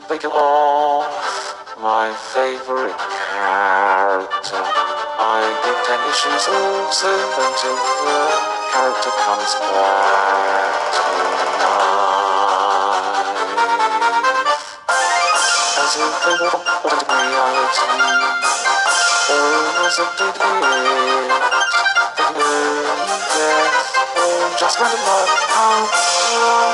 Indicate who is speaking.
Speaker 1: they kill off my favorite character. I give 10 issues or so until the character comes back to life. As if they were altered reality, or was it did it? Death, or just random luck. How